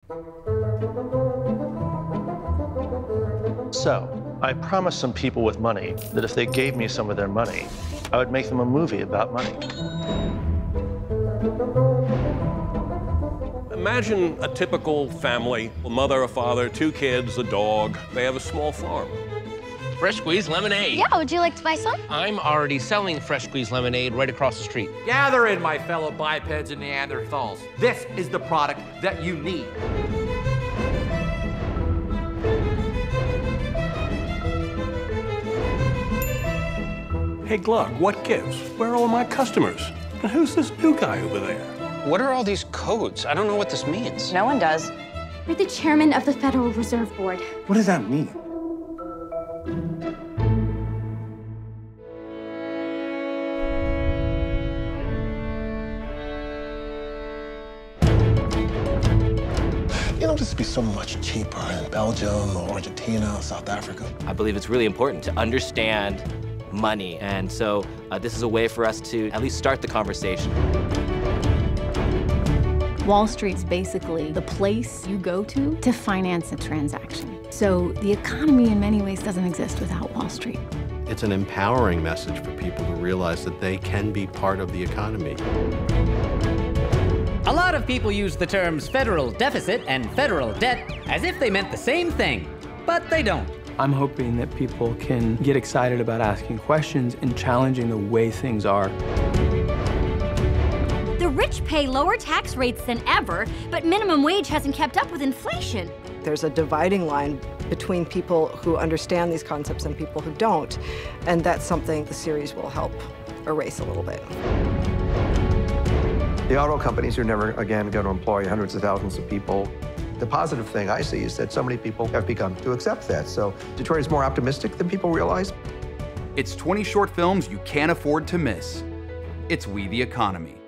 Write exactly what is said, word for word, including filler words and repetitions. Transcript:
So, I promised some people with money that if they gave me some of their money, I would make them a movie about money. Imagine a typical family, a mother, a father, two kids, a dog. They have a small farm. Fresh squeezed lemonade. Yeah, would you like to buy some? I'm already selling fresh squeezed lemonade right across the street. Gather in, my fellow bipeds and Neanderthals. This is the product that you need. Hey, Glug, what gives? Where are all my customers? And who's this new guy over there? What are all these codes? I don't know what this means. No one does. You're the chairman of the Federal Reserve Board. What does that mean? You know, this would be so much cheaper in Belgium or Argentina or South Africa. I believe it's really important to understand money, and so uh, this is a way for us to at least start the conversation. Wall Street's basically the place you go to to finance a transaction. So the economy in many ways doesn't exist without Wall Street. It's an empowering message for people to realize that they can be part of the economy. A lot of people use the terms federal deficit and federal debt as if they meant the same thing, but they don't. I'm hoping that people can get excited about asking questions and challenging the way things are. The rich pay lower tax rates than ever, but minimum wage hasn't kept up with inflation. There's a dividing line between people who understand these concepts and people who don't, and that's something the series will help erase a little bit. The auto companies are never again going to employ hundreds of thousands of people. The positive thing I see is that so many people have begun to accept that. So Detroit is more optimistic than people realize. It's twenty short films you can't afford to miss. It's We the Economy.